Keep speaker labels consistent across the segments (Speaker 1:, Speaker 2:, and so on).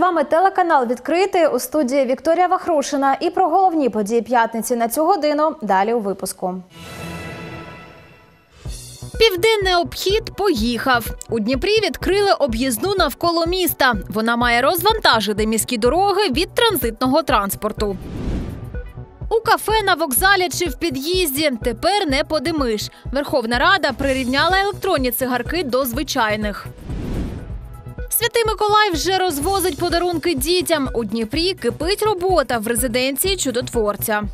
Speaker 1: вами телеканал «Відкритий», у студії Вікторія Вахрушина. І про головні події п'ятниці на цю годину далі у випуску.
Speaker 2: Південний обхід поїхав. У Дніпрі відкрили об'їзну навколо міста. Вона має розвантажити міські дороги від транзитного транспорту. У кафе, на вокзалі чи в під'їзді тепер не подимиш. Верховна Рада прирівняла електронні цигарки до звичайних. Святий Миколай вже розвозить подарунки дітям. У Дніпрі кипить робота в резиденції чудотворця.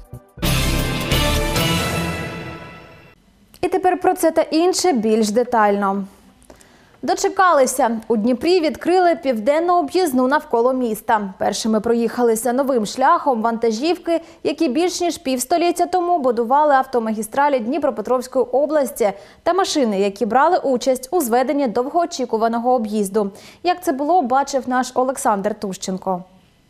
Speaker 1: І тепер про це та інше більш детально. Дочекалися. У Дніпрі відкрили південну об'їзну навколо міста. Першими проїхалися новим шляхом вантажівки, які більш ніж півстоліття тому будували автомагістралі Дніпропетровської області, та машини, які брали участь у зведенні довгоочікуваного об'їзду. Як це було, бачив наш Олександр Тущенко.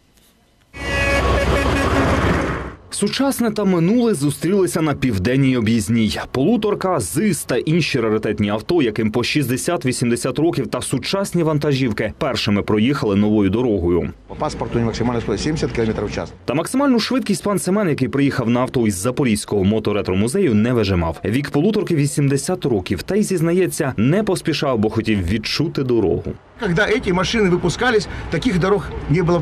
Speaker 3: Сучасне та минуле зустрілися на південній об'їзній. Полуторка, ЗИС та інші раритетні авто, яким по 60-80 років, та сучасні вантажівки першими проїхали новою дорогою.
Speaker 4: По паспорту максимальна швидкість 70 км в час.
Speaker 3: Та максимальну швидкість пан Семен, який приїхав на авто із Запорізького моторетромузею, не вижимав. Вік полуторки 80 років, та й, зізнається, не поспішав, бо хотів відчути дорогу.
Speaker 4: Когда эти машины выпускались, таких дорог не было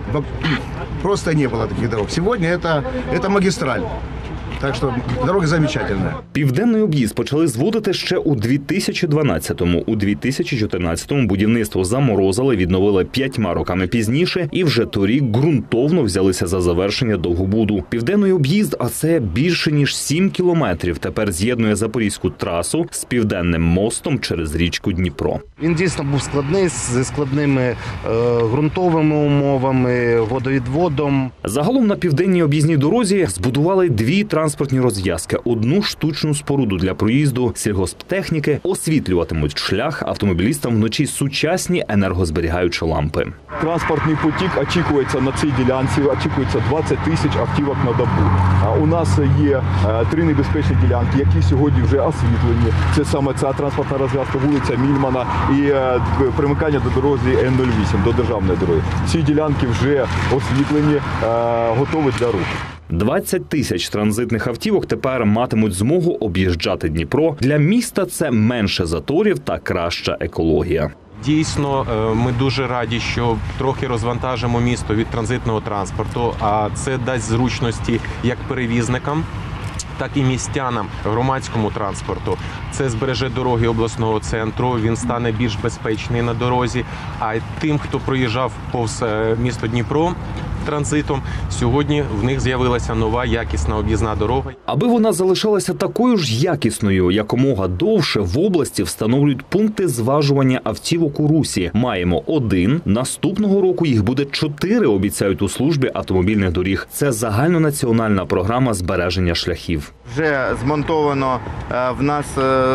Speaker 4: просто не было таких дорог. Сегодня это магистраль. Так що дорога замечательна.
Speaker 3: Південний об'їзд почали зводити ще у 2012-му. У 2014-му будівництво заморозили, відновили 5 роками пізніше і вже торік ґрунтовно взялися за завершення довгобуду. Південний об'їзд, а це більше ніж 7 кілометрів, тепер з'єднує Запорізьку трасу з Південним мостом через річку Дніпро.
Speaker 5: Він дійсно був складний, зі складними ґрунтовими умовами, водовідводом.
Speaker 3: Загалом на південній об'їзній дорозі збудували 2 транспортні розв'язки, 1 штучну споруду для проїзду сільгосптехніки, освітлюватимуть шлях автомобілістам вночі сучасні енергозберігаючі лампи.
Speaker 6: Транспортний потік очікується на цій ділянці, очікується 20 тисяч автівок на добу. У нас є 3 небезпечні ділянки, які сьогодні вже освітлені. Це саме ця транспортна розв'язка вулиця Мільмана і примикання до дорозі Н-08, до державної дороги. Ці ділянки вже освітлені, готові для руху.
Speaker 3: 20 тисяч транзитних автівок тепер матимуть змогу об'їжджати Дніпро. Для міста це менше заторів та краща екологія.
Speaker 7: Дійсно, ми дуже раді, що трохи розвантажимо місто від транзитного транспорту, а це дасть зручності як перевізникам, так і містянам, громадському транспорту. Це збереже дороги обласного центру, він стане більш безпечний на дорозі, а тим, хто проїжджав повз місто Дніпро транзитом, сьогодні в них з'явилася нова якісна об'їзна дорога.
Speaker 3: Аби вона залишалася такою ж якісною, якомога довше в області встановлюють пункти зважування автівок у русі. Маємо 1, наступного року їх буде 4, обіцяють у службі автомобільних доріг. Це загальнонаціональна програма збереження шляхів.
Speaker 8: Вже змонтовано в нас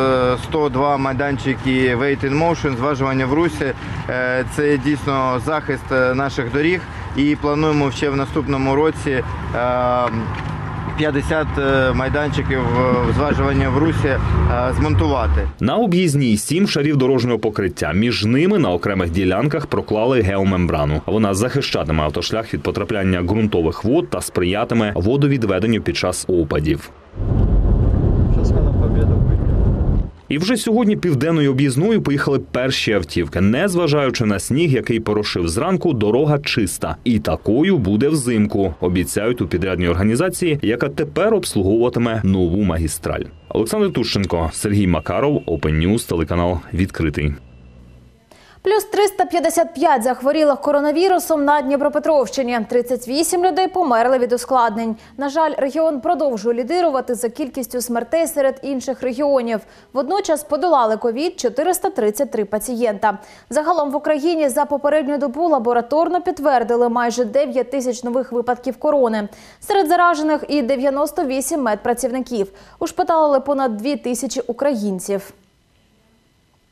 Speaker 8: 102 майданчики Wait in Motion, зважування в русі. Це дійсно захист наших доріг. І плануємо ще в наступному році 50 майданчиків зважування в русі змонтувати.
Speaker 3: На об'їзній 7 шарів дорожнього покриття. Між ними на окремих ділянках проклали геомембрану. Вона захищатиме автошлях від потрапляння ґрунтових вод та сприятиме водовідведенню під час опадів. І вже сьогодні південною об'їзною поїхали перші автівки. Незважаючи на сніг, який порошив зранку, дорога чиста. І такою буде взимку, обіцяють у підрядній організації, яка тепер обслуговуватиме нову магістраль. Олександр Тущенко, Сергій Макаров, Open News, телеканал «Відкритий».
Speaker 1: Плюс 355 захворілих коронавірусом на Дніпропетровщині. 38 людей померли від ускладнень. На жаль, регіон продовжує лідирувати за кількістю смертей серед інших регіонів. Водночас подолали ковід 433 пацієнта. Загалом в Україні за попередню добу лабораторно підтвердили майже 9 тисяч нових випадків корони. Серед заражених і 98 медпрацівників. Ушпиталили понад 2 тисячі українців.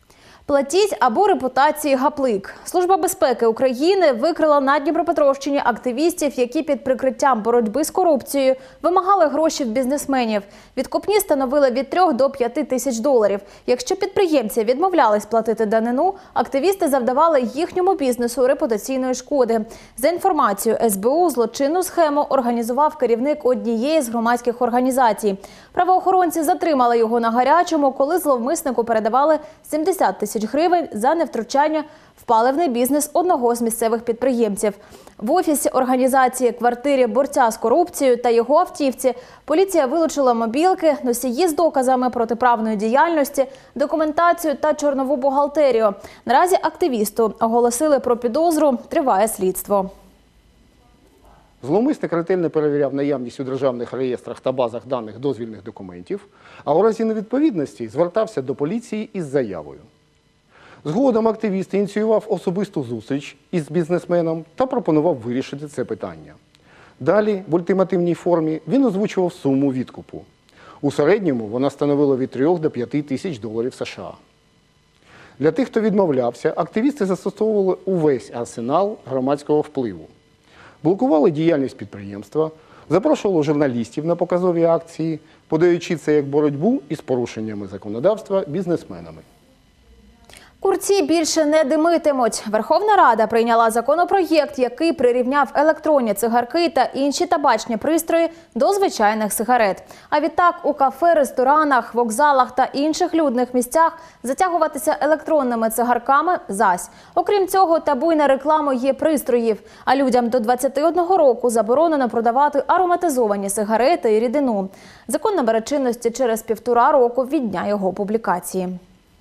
Speaker 1: Платіть або репутації гаплик. Служба безпеки України викрила на Дніпропетровщині активістів, які під прикриттям боротьби з корупцією вимагали гроші в бізнесменів. Відкупні становили від 3 до 5 тисяч доларів. Якщо підприємці відмовлялись платити данину, активісти завдавали їхньому бізнесу репутаційної шкоди. За інформацією СБУ, злочинну схему організував керівник однієї з громадських організацій. Правоохоронці затримали його на гарячому, коли зловмиснику передавали 70 тисяч гривень за невтручання в паливний бізнес одного з місцевих підприємців. В офісі організації, квартирі борця з корупцією та його автівці поліція вилучила мобілки, носії з доказами протиправної діяльності, документацію та чорнову бухгалтерію. Наразі активісту оголосили про підозру, триває слідство.
Speaker 9: Зловмисник ретельно перевіряв наявність у державних реєстрах та базах даних дозвільних документів, а у разі невідповідності звертався до поліції із заявою. Згодом активіст ініціював особисту зустріч із бізнесменом та пропонував вирішити це питання. Далі, в ультимативній формі, він озвучував суму відкупу. У середньому вона становила від 3 до 5 тисяч доларів США. Для тих, хто відмовлявся, активісти застосовували увесь арсенал громадського впливу. Блокували діяльність підприємства, запрошували журналістів на показові акції, подаючи це як боротьбу із порушеннями законодавства бізнесменами.
Speaker 1: Курці більше не димитимуть. Верховна Рада прийняла законопроєкт, який прирівняв електронні цигарки та інші табачні пристрої до звичайних сигарет. А відтак у кафе, ресторанах, вокзалах та інших людних місцях затягуватися електронними цигарками – зась. Окрім цього, табу й на рекламу є пристроїв. А людям до 21 року заборонено продавати ароматизовані сигарети і рідину. Закон набере чинності через 1,5 року від дня його публікації.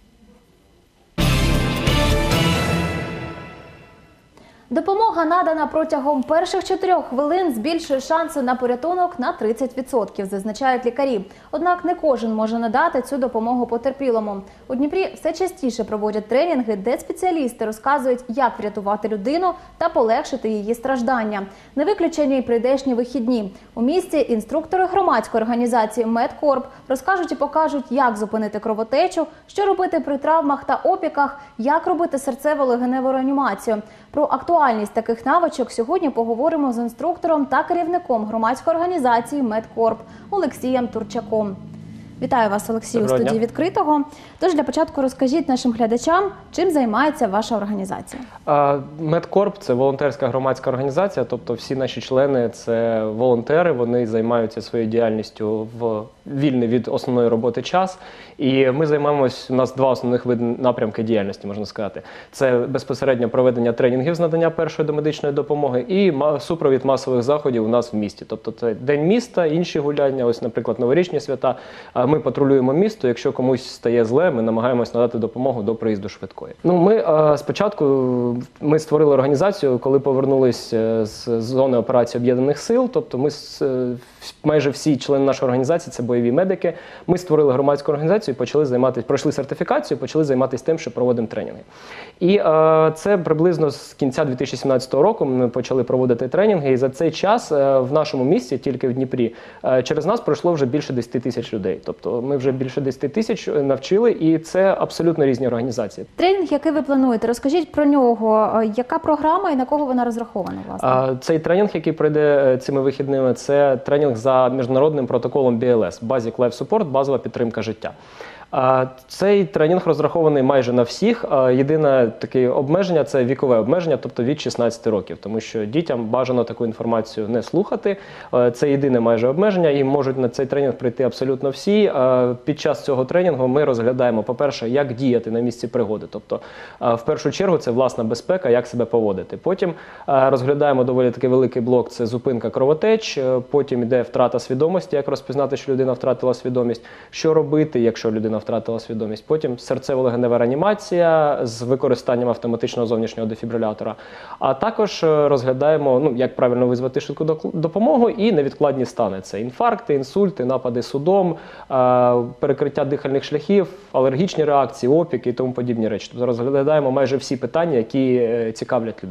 Speaker 1: Допомога, надана протягом перших 4 хвилин, збільшує шанси на порятунок на 30%, зазначають лікарі. Однак не кожен може надати цю допомогу потерпілому. У Дніпрі все частіше проводять тренінги, де спеціалісти розказують, як врятувати людину та полегшити її страждання. Не виключені й прийдешні вихідні. У місті інструктори громадської організації «Медкорп» розкажуть і покажуть, як зупинити кровотечу, що робити при травмах та опіках, як робити серцево-легеневу реанімацію. Про актуальність таких навичок сьогодні поговоримо з інструктором та керівником громадської організації «Медкорп» Олексієм Турчаком. Вітаю вас, Олексію, у студії «Відкритого». Тож для початку розкажіть нашим глядачам, чим займається ваша організація.
Speaker 10: «Медкорп» – це волонтерська громадська організація, тобто всі наші члени – це волонтери, вони займаються своєю діяльністю в вільний від основної роботи час. І ми займаємось, у нас 2 основних види напрямки діяльності, можна сказати. Це безпосередньо проведення тренінгів з надання першої домедичної допомоги і супровід масових заходів у нас в місті. Тобто це День міста, інші гуляння, ось, наприклад, новорічні свята. Ми патрулюємо місто, якщо комусь стає зле, ми намагаємось надати допомогу до приїзду швидкої. Ми спочатку створили організацію, коли повернулись з зони операції Об'єднаних сил, тобто ми майже всі члени нашої організації – це бойові медики. Ми створили громадську організацію і почали займатися, пройшли сертифікацію, почали займатися тим, що проводимо тренінги. І це приблизно з кінця 2017 року ми почали проводити тренінги, і за цей час в нашому місті, тільки в Дніпрі, через нас пройшло вже більше 10 тисяч людей. Тобто ми вже більше 10 тисяч навчили, і це абсолютно різні організації.
Speaker 1: Тренінг, який ви плануєте, розкажіть про нього. Яка програма і на кого вона розрахована, власне?
Speaker 10: Цей тренінг, який пройде цими вихідними, це тренінг за міжнародним протоколом BLS – Basic Life Support, базова підтримка життя. Цей тренінг розрахований майже на всіх. Єдине таке обмеження – це вікове обмеження, тобто від 16 років. Тому що дітям бажано таку інформацію не слухати. Це єдине майже обмеження і можуть на цей тренінг прийти абсолютно всі. Під час цього тренінгу ми розглядаємо, по-перше, як діяти на місці пригоди. Тобто, в першу чергу, це власна безпека, як себе поводити. Потім розглядаємо доволі такий великий блок – це зупинка кровотеч. Потім йде втрата свідомості, як розпізнати, що людина втратила свідомість. Що робити, якщо людина втратила свідомість. Потім серцево-легенева реанімація з використанням автоматичного зовнішнього дефібрилятора. А також розглядаємо, як правильно визвати швидку допомогу і невідкладні стани. Це інфаркти, інсульти, напади судом, перекриття дихальних шляхів, алергічні реакції, опіки і тому подібні речі. Тобто розглядаємо майже всі питання, які цікавлять людей.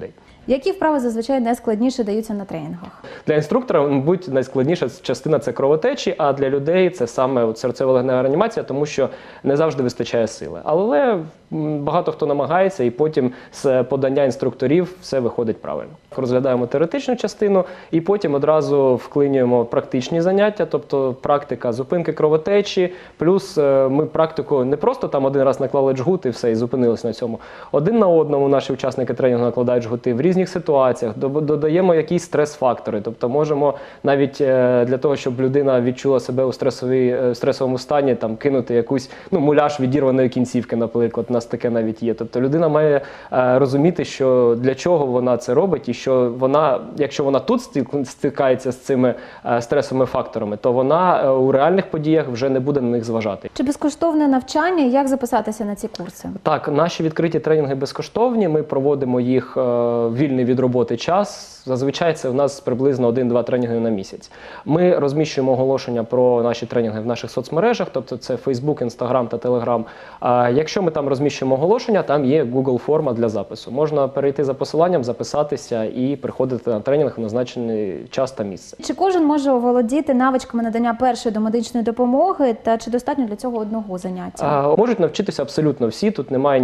Speaker 1: Які вправи зазвичай найскладніше даються на тренінгах?
Speaker 10: Для інструктора, мабуть, найскладніша частина – це кровотечі, а для людей це саме серцево-легенева реанімація, тому що не завжди вистачає сили. Але багато хто намагається, і потім з подання інструкторів все виходить правильно. Розглядаємо теоретичну частину і потім одразу вклинюємо практичні заняття, тобто практика зупинки кровотечі, плюс ми практику не просто там один раз наклали джгут і все, і зупинились на цьому. Один на одному наші учасники тренінгу накладають джгути в різних ситуаціях, додаємо якісь стрес-фактори, тобто можемо навіть для того, щоб людина відчула себе у стресовому стані, там кинути якусь муляж відірваної кінцівки, наприклад, у нас таке навіть є. Тобто людина має розуміти, що для чого вона це робить, і що вона, якщо вона тут стикається з цими стресовими факторами, то вона у реальних подіях вже не буде на них зважати.
Speaker 1: Чи безкоштовне навчання? Як записатися на ці курси?
Speaker 10: Так, наші відкриті тренінги безкоштовні, ми проводимо їх вільний від роботи час. Зазвичай це у нас приблизно 1-2 тренінги на місяць. Ми розміщуємо оголошення про наші тренінги в наших соцмережах, тобто це Facebook, Instagram та Telegram. Якщо ми там розміщуємо оголошення, там є Google форма для запису. Можна перейти за посиланням, записатися і приходити на тренінг в назначений час та місце.
Speaker 1: Чи кожен може оволодіти навичками надання першої домедичної допомоги, та чи достатньо для цього одного заняття?
Speaker 10: Можуть навчитися абсолютно всі, тут немає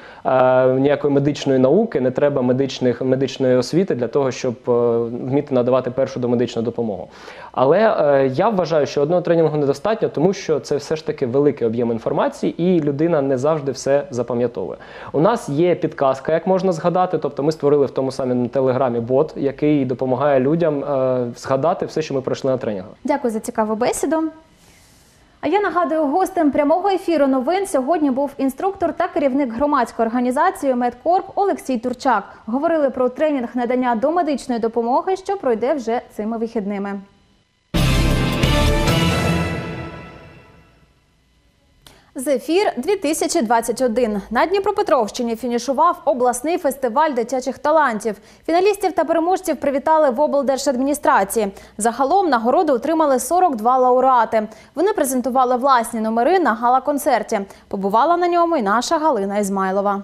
Speaker 10: ніякої медичної науки, не треба медичної освіти для того, щоб вміти надавати першу домедичну допомогу. Але я вважаю, що одного тренінгу недостатньо, тому що це все ж таки великий об'єм інформації, і людина не завжди все запам'ятовує. У нас є підказка, як можна згадати, тобто ми створили в тому самому телеграмі бот, який допомагає людям згадати все, що ми пройшли на тренінгу.
Speaker 1: Дякую за цікаву бесіду. А я нагадую, гостем прямого ефіру новин сьогодні був інструктор та керівник громадської організації «Медкорп» Олексій Турчак. Говорили про тренінг надання домедичної допомоги, що пройде вже цими вихідними. «Зефір-2021». На Дніпропетровщині фінішував обласний фестиваль дитячих талантів. Фіналістів та переможців привітали в облдержадміністрації. Загалом нагороду отримали 42 лауреати. Вони презентували власні номери на гала-концерті. Побувала на ньому і наша Галина Ізмайлова.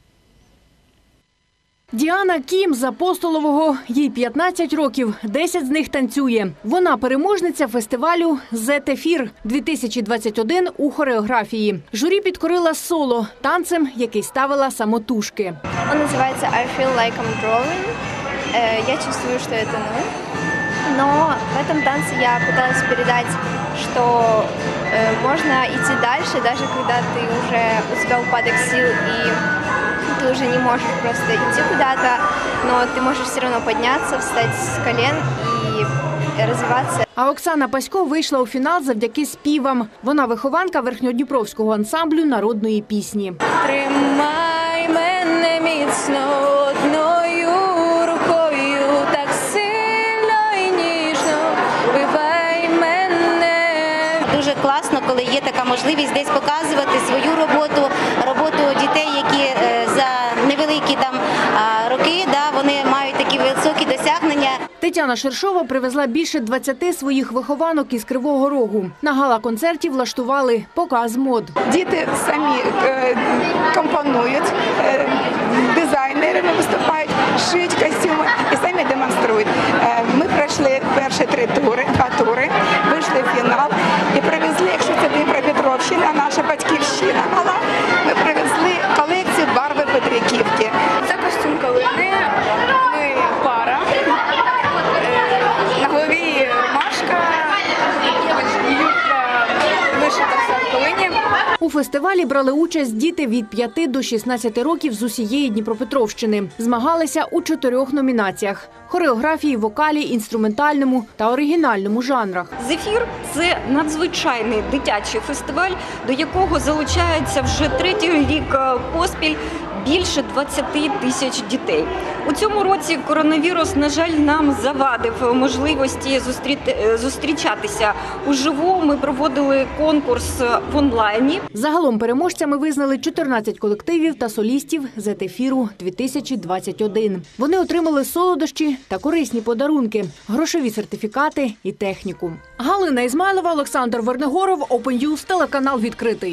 Speaker 11: Діана Кім з Апостолового, їй 15 років, 10 з них танцює. Вона переможниця фестивалю «Зефір-2021» у хореографії. Журі підкорила соло, танцем, який ставила самотужки.
Speaker 12: Он называется «I feel like I'm drawing». Я чувствую, что это но в этом танце я пыталась передать, что можно идти дальше, даже когда у тебя упадок сил и ты уже не можешь просто идти куда-то, но ты можешь все равно подняться, встать с колен и розвиватися.
Speaker 11: А Оксана Пасько вийшла у фінал завдяки співам. Вона вихованка верхньодніпровського ансамблю народної пісні.
Speaker 12: Тримай мене міцно одною рукою, так сильно і ніжно, вбивай мене.
Speaker 13: Дуже класно, коли є така можливість десь показувати свою роботу дітей, які за невеликі роки, вони мають такі високі досягнення.
Speaker 11: Тетяна Шершова привезла більше 20 своїх вихованок із Кривого Рогу. На гала-концерті влаштували показ мод.
Speaker 14: Діти самі компонують, дизайнерами виступають, шиють костюми і самі демонструють. Ми пройшли перші 2 тури, вийшли в фінал і привезли, якщо це Дніпропетровщина, наша батьківщина мала, ми привезли колекцію барви Петриківки.
Speaker 12: Це костюм Калини, ми пара, на голові ромашка, юбка вишита вся в Калині.
Speaker 11: У фестивалі брали участь діти від 5 до 16 років з усієї Дніпропетровщини. Змагалися у 4 номінаціях – хореографії, вокалі, інструментальному та оригінальному жанрах.
Speaker 15: «Зефір» – це надзвичайний дитячий фестиваль, до якого залучається вже 3-й рік поспіль більше 20 тисяч дітей. У цьому році коронавірус, на жаль, нам завадив можливості зустрічатися уживу. Ми проводили конкурс в онлайні.
Speaker 11: Загалом переможцями визнали 14 колективів та солістів «Зефіру-2021». Вони отримали солодощі та корисні подарунки, грошові сертифікати і техніку. Галина Ізмайлова, Олександр Вернигоров, Open News, телеканал «Відкритий».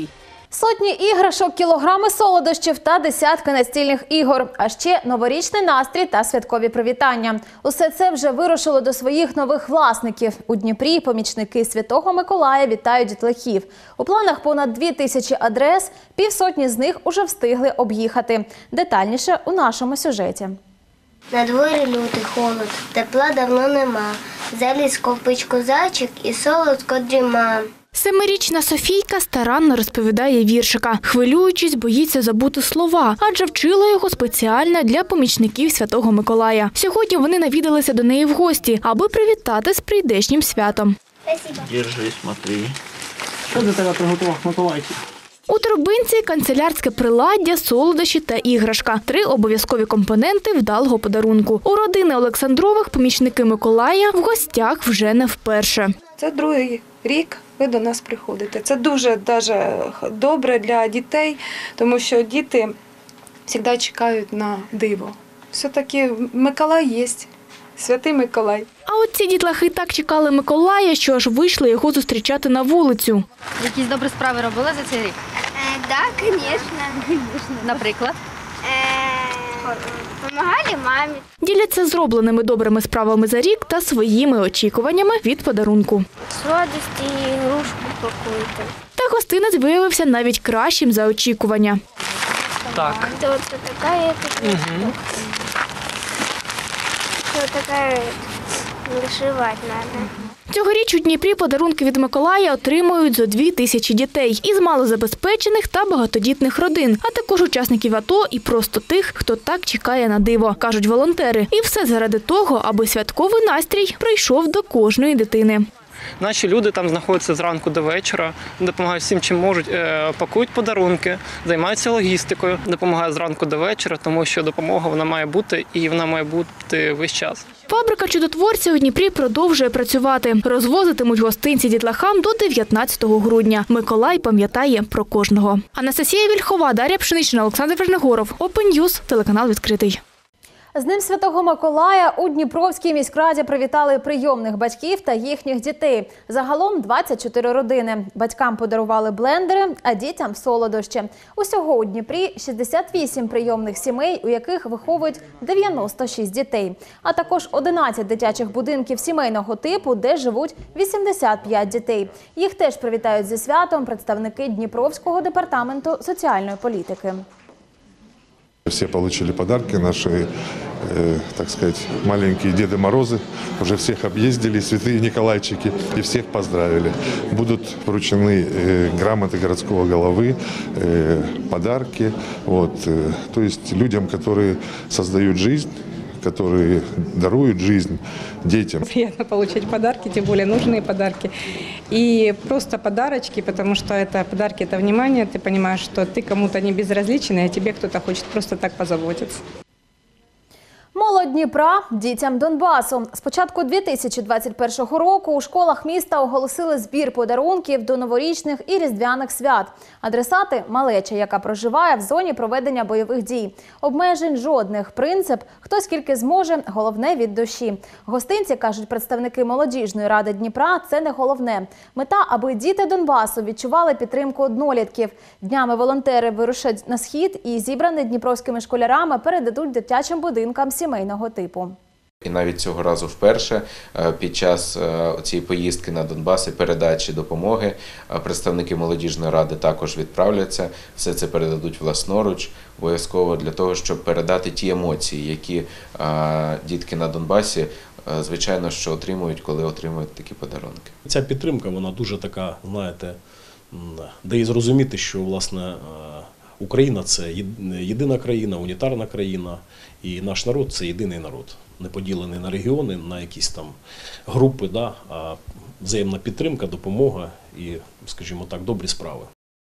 Speaker 1: Сотні іграшок, кілограми солодощів та десятки настільних ігор. А ще новорічний настрій та святкові привітання. Усе це вже вирушило до своїх нових власників. У Дніпрі помічники Святого Миколая вітають дітлахів. У планах понад 2000 адрес, півсотні з них уже встигли об'їхати. Детальніше у нашому сюжеті.
Speaker 16: На дворі лютий холод, тепла давно нема. Заліз в ковпичку зайчик і солодко дріма.
Speaker 11: Семирічна Софійка старанно розповідає віршика. Хвилюючись, боїться забути слова, адже вчила його спеціально для помічників Святого Миколая. Сьогодні вони навідалися до неї в гості, аби привітати з прийдешнім святом.
Speaker 17: Держи, смотри.
Speaker 18: Що для тебе приготував Миколайчик?
Speaker 11: У торбинці канцелярське приладдя, солодощі та іграшка. 3 обов'язкові компоненти вдалого подарунку. У родини Олександрових помічники Миколая в гостях вже не вперше.
Speaker 19: Це другий рік ви до нас приходите. Це дуже добре для дітей, тому що діти завжди чекають на диво. Все-таки Миколай є, Святий Миколай.
Speaker 11: А от ці дітлахи так чекали Миколая, що аж вийшли його зустрічати на вулицю.
Speaker 20: Якісь добрі справи робили за цей рік?
Speaker 16: Так, звісно.
Speaker 20: Наприклад?
Speaker 16: Помагали мамі.
Speaker 11: Діляться зробленими добрими справами за рік та своїми очікуваннями від подарунку.
Speaker 16: Сладості і ігрушку пакуйте.
Speaker 11: Та гостинець виявився навіть кращим за очікування.
Speaker 18: Так.
Speaker 16: Це от така, така вишивати треба.
Speaker 11: Цьогоріч у Дніпрі подарунки від Миколая отримують зо 2000 дітей із малозабезпечених та багатодітних родин, а також учасників АТО і просто тих, хто так чекає на диво, кажуть волонтери. І все заради того, аби святковий настрій прийшов до кожної дитини.
Speaker 18: Наші люди там знаходяться зранку до вечора, допомагають всім, чим можуть, пакують подарунки, займаються логістикою, допомагають зранку до вечора, тому що допомога вона має бути і вона має бути весь час.
Speaker 11: Фабрика чудотворця у Дніпрі продовжує працювати. Розвозитимуть гостинці дітлахам до 19 грудня. Миколай пам'ятає про кожного. Анастасія Вільхова, Дар'я Пшенична, Олександр Вернигоров. Open News, телеканал «Відкритий».
Speaker 1: З Днем Святого Миколая у Дніпровській міськраді привітали прийомних батьків та їхніх дітей. Загалом 24 родини. Батькам подарували блендери, а дітям – солодощі. Усього у Дніпрі 68 прийомних сімей, у яких виховують 96 дітей. А також 11 дитячих будинків сімейного типу, де живуть 85 дітей. Їх теж привітають зі святом представники Дніпровського департаменту соціальної політики.
Speaker 21: Все получили подарки, наши, так сказать, маленькие Деды Морозы. Уже всех объездили, святые Николайчики, и всех поздравили. Будут вручены грамоты городского головы, подарки. Вот, то есть людям, которые создают жизнь, которые даруют жизнь детям.
Speaker 22: Приятно получать подарки, тем более нужные подарки. И просто подарочки, потому что это подарки, это внимание. Ты понимаешь, что ты кому-то не безразличен, а тебе кто-то хочет просто так позаботиться.
Speaker 1: Молодь Дніпра дітям Донбасу. З початку 2021 року у школах міста оголосили збір подарунків до новорічних і різдвяних свят. Адресати – малеча, яка проживає в зоні проведення бойових дій. Обмежень жодних. Принцип – хто скільки зможе, головне від душі. Гостинці, кажуть представники молодіжної ради Дніпра, це не головне. Мета – аби діти Донбасу відчували підтримку однолітків. Днями волонтери вирушать на схід і зібрані дніпровськими школярами передадуть дитячим будинкам сімейного типу.
Speaker 23: І навіть цього разу вперше під час цієї поїздки на Донбас і передачі допомоги представники молодіжної ради також відправляться. Все це передадуть власноруч, обов'язково для того, щоб передати ті емоції, які дітки на Донбасі, звичайно, що отримують, коли отримують такі подарунки.
Speaker 24: Ця підтримка, вона дуже така, знаєте, дає зрозуміти, що, власне, Україна – це єдина країна, унітарна країна, і наш народ – це єдиний народ, не поділений на регіони, на якісь там групи, да, а взаємна підтримка, допомога і, скажімо так, добрі справи.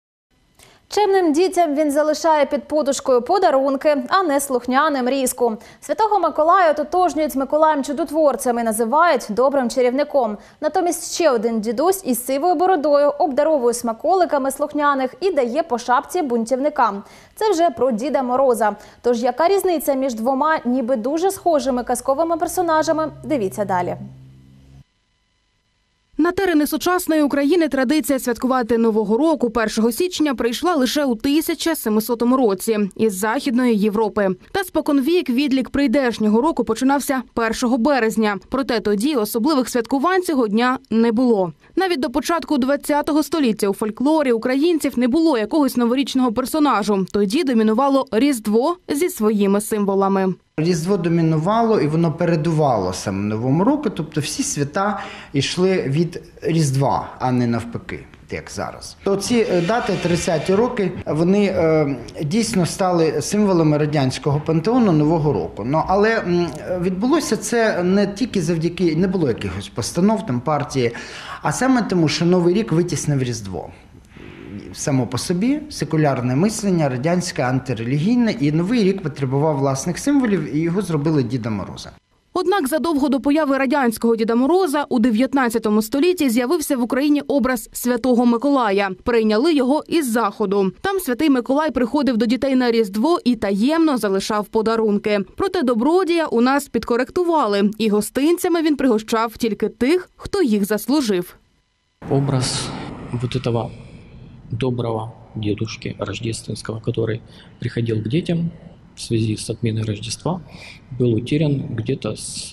Speaker 1: Чемним дітям він залишає під подушкою подарунки, а не слухняним різку. Святого Миколая ототожнюють з Миколаєм-чудотворцем і називають добрим чарівником. Натомість ще один дідусь із сивою бородою обдаровує смаколиками слухняних і дає по шапці бунтівникам. Це вже про Діда Мороза. Тож яка різниця між двома ніби дуже схожими казковими персонажами? Дивіться далі.
Speaker 11: На терени сучасної України традиція святкувати Нового року 1 січня прийшла лише у 1700 році із Західної Європи. Та споконвік відлік прийдешнього року починався 1 березня. Проте тоді особливих святкувань цього дня не було. Навіть до початку ХХ століття у фольклорі українців не було якогось новорічного персонажу. Тоді домінувало Різдво зі своїми символами.
Speaker 2: Різдво домінувало і воно передувало саме Новому року, тобто всі свята йшли від Різдва, а не навпаки, як зараз. То ці дати, 30-ті роки, вони дійсно стали символами радянського пантеону Нового року. Але відбулося це не тільки завдяки, не було якихось постанов там партії, а саме тому, що Новий рік витіснив Різдво. Само по собі секулярне мислення, радянське, антирелігійне, і Новий рік потребував власних символів, і його зробили Діда Мороза.
Speaker 11: Однак задовго до появи радянського Діда Мороза у 19 столітті з'явився в Україні образ Святого Миколая. Прийняли його із Заходу. Там Святий Миколай приходив до дітей на Різдво і таємно залишав подарунки. Проте добродія у нас підкоректували, і гостинцями він пригощав тільки тих, хто їх заслужив.
Speaker 4: Образ вот этого доброго дедушки рождественского, который приходил к детям в связи с отменой Рождества, был утерян где-то с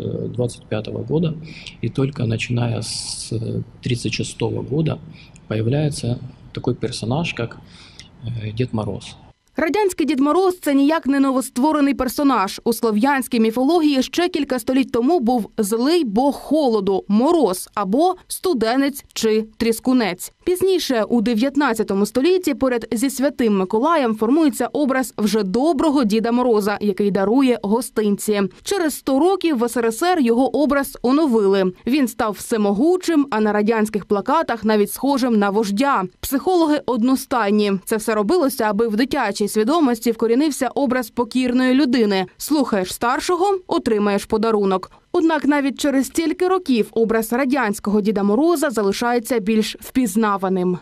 Speaker 4: 25 года, и только начиная с 36 года появляется такой персонаж, как Дед Мороз.
Speaker 11: Радянський Дід Мороз – це ніяк не новостворений персонаж. У слов'янській міфології ще кілька століть тому був злий бог холоду – Мороз або студенець чи тріскунець. Пізніше, у 19 столітті, поряд зі Святим Миколаєм формується образ вже доброго Діда Мороза, який дарує гостинці. Через 100 років в СРСР його образ оновили. Він став всемогучим, а на радянських плакатах навіть схожим на вождя. Психологи одностайні. Це все робилося, аби в дитячій свідомості вкорінився образ покірної людини. Слухаєш старшого – отримаєш подарунок. Однак навіть через стільки років образ радянського Діда Мороза залишається більш впізнаваним.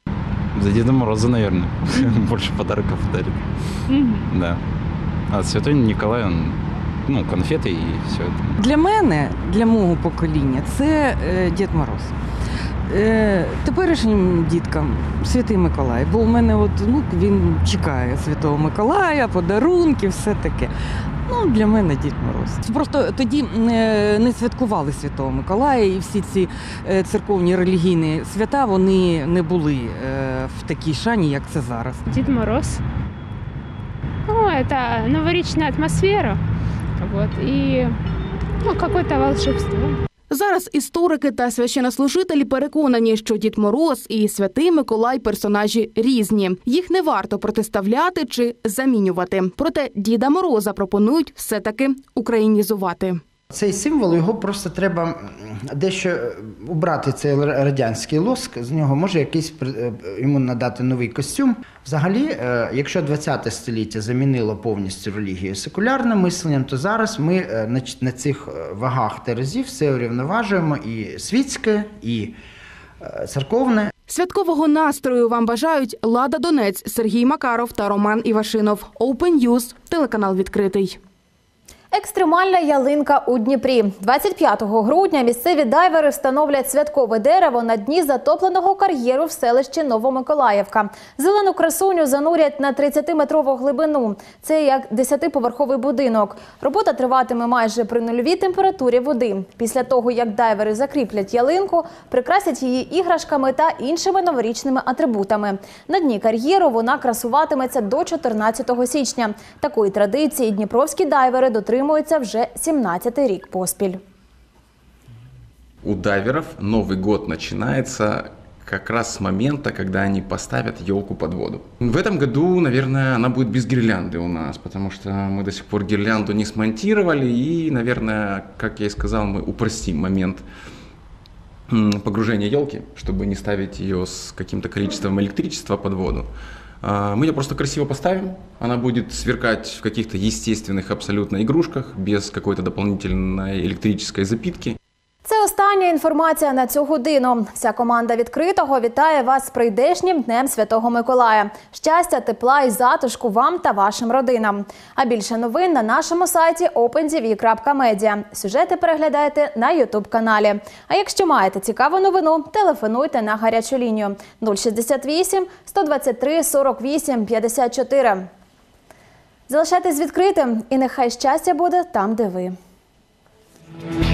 Speaker 5: За Деда Мороза, наверное, больше подарков дарит. Да. А Святой Николай, он, конфети і все.
Speaker 6: Для мене, для мого покоління, це Дід Мороз. Теперішнім діткам Святий Миколай, бо у мене внук, він чекає Святого Миколая, подарунки, все таке. Для мене Дід Мороз. Просто тоді не святкували Святого Миколая, і всі ці церковні релігійні свята, вони не були в такій шані, як це зараз.
Speaker 25: Дід Мороз. Это новорічна атмосфера, і какое-то волшебство.
Speaker 11: Зараз історики та священнослужителі переконані, що Дід Мороз і Святий Миколай – персонажі різні. Їх не варто протиставляти чи замінювати. Проте Діда Мороза пропонують все-таки українізувати.
Speaker 2: Цей символ, його просто треба дещо убрати, цей радянський лоск, з нього може якийсь йому надати новий костюм. Взагалі, якщо 20 століття замінило повністю релігію секулярним мисленням, то зараз ми на цих вагах терезів все урівноважуємо і світське, і церковне.
Speaker 11: Святкового настрою вам бажають Лада Донець, Сергій Макаров та Роман Івашинов. Open News, телеканал «Відкритий».
Speaker 1: Екстремальна ялинка у Дніпрі. 25 грудня місцеві дайвери встановлять святкове дерево на дні затопленого кар'єру в селищі Новомиколаївка. Зелену красуню занурять на 30-метрову глибину. Це як 10-поверховий будинок. Робота триватиме майже при нульовій температурі води. Після того, як дайвери закріплять ялинку, прикрасять її іграшками та іншими новорічними атрибутами. На дні кар'єру вона красуватиметься до 14 січня. Такої традиції дніпровські дайвери дотримуються вже 17-й рік поспіль.
Speaker 26: У дайверов Новый год начинается как раз с момента, когда они поставят елку под воду. В этом году, наверное, она будет без гирлянды у нас, потому что мы до сих пор гирлянду не смонтировали и, наверное, как я и сказал, мы упростим момент погружения елки, чтобы не ставить ее с каким-то количеством электричества под воду. Мы ее просто красиво поставим, она будет сверкать в каких-то естественных абсолютно игрушках, без какой-то дополнительной электрической запитки.
Speaker 1: Це останнє Остання інформація на цю годину. Вся команда «Відкритого» вітає вас з прийдешнім Днем Святого Миколая. Щастя, тепла і затишку вам та вашим родинам. А більше новин на нашому сайті opentv.media. Сюжети переглядайте на YouTube-каналі. А якщо маєте цікаву новину, телефонуйте на гарячу лінію 068 123 48 54. Залишайтесь відкритим і нехай щастя буде там, де ви.